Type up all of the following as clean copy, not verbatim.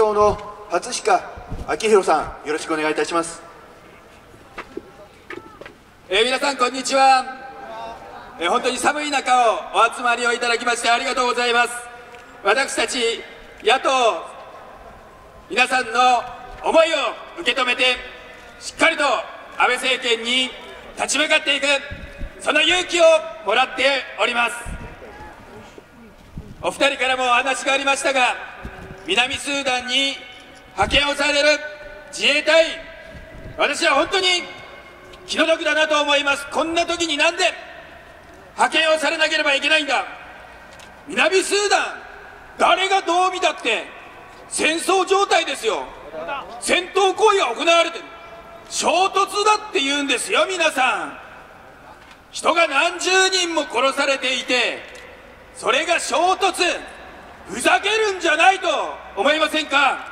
党の初鹿明宏さん、よろしくお願いいたします。 皆さんこんにちは。本当に寒い中をお集まりをいただきましてありがとうございます。私たち野党皆さんの思いを受け止めて、しっかりと安倍政権に立ち向かっていく、その勇気をもらっております。お二人からもお話がありましたが、南スーダンに派遣をされる自衛隊、私は本当に気の毒だなと思います。こんな時になんで派遣をされなければいけないんだ。南スーダン、誰がどう見たって戦争状態ですよ。戦闘行為が行われてる、衝突だって言うんですよ。皆さん、人が何十人も殺されていて、それが衝突、ふざけるんじゃないと思いませんか。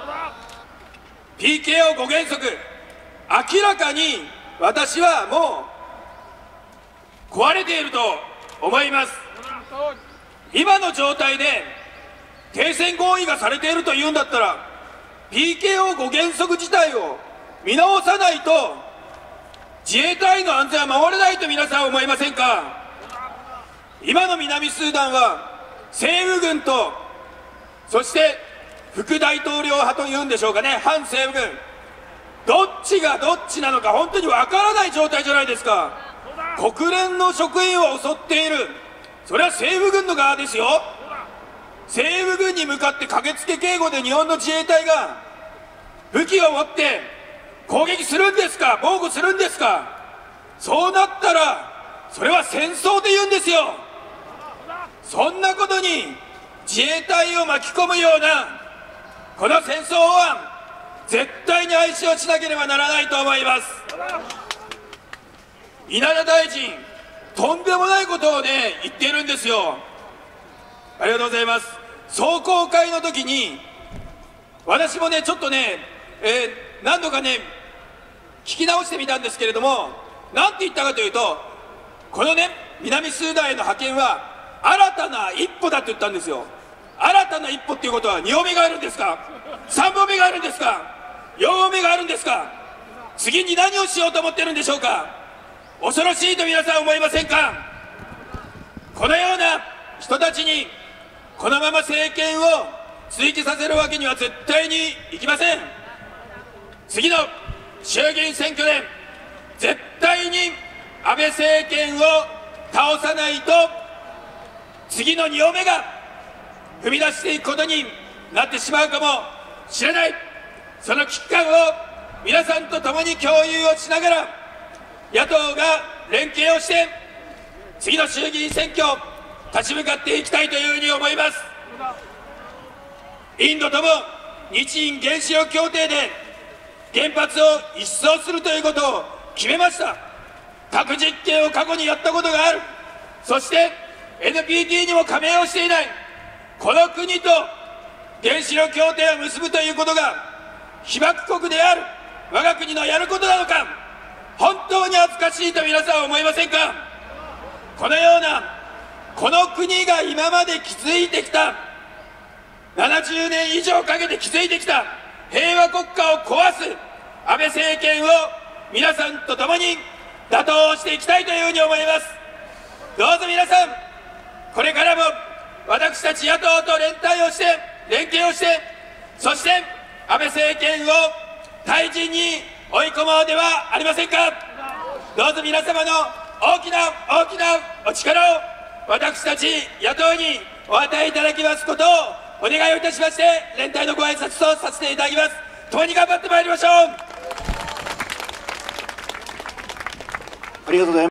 PKO 5原則、明らかに私はもう壊れていると思います。今の状態で停戦合意がされているというんだったら、 PKO 5原則自体を見直さないと自衛隊の安全は守れないと皆さん思いませんか。今の南スーダンは政府軍と、そして副大統領派というんでしょうかね、反政府軍、どっちがどっちなのか本当にわからない状態じゃないですか。国連の職員を襲っている、それは政府軍の側ですよ。政府軍に向かって駆けつけ警護で日本の自衛隊が武器を持って攻撃するんですか、防護するんですか。そうなったらそれは戦争で言うんですよ。そんなことに自衛隊を巻き込むようなこの戦争は絶対に廃止をしなければならないと思います。稲田大臣、とんでもないことをね言っているんですよ。ありがとうございます。壮行会の時に私もねちょっとね、何度かね聞き直してみたんですけれども、何て言ったかというと、このね南スーダンへの派遣は新たな一歩だと言ったんですよ。新たな一歩っていうことは2歩目があるんですか、3歩目があるんですか、4歩目があるんですか。次に何をしようと思ってるんでしょうか。恐ろしいと皆さん思いませんか。このような人たちにこのまま政権を追起させるわけには絶対にいきません。次の衆議院選挙で絶対に安倍政権を倒さないと、次の2歩目が踏み出していくことになってしまうかもしれない。その危機感を皆さんと共に共有をしながら、野党が連携をして次の衆議院選挙立ち向かっていきたいというふうに思います。インドとも日印原子力協定で原発を一掃するということを決めました。核実験を過去にやったことがある、そして NPT にも加盟をしていないこの国と原子力協定を結ぶということが被爆国である我が国のやることなのか、本当に恥ずかしいと皆さん思いませんか。このようなこの国が今まで築いてきた、70年以上かけて築いてきた平和国家を壊す安倍政権を皆さんと共に打倒していきたいというふうに思います。どうぞ皆さん、これからも私たち野党と連携をして、そして安倍政権を退陣に追い込もうではありませんか。どうぞ皆様の大きなお力を私たち野党にお与えいただきますことをお願いをいたしまして、連帯のご挨拶とさせていただきます。共に頑張ってまいりましょう。 ありがとうございます。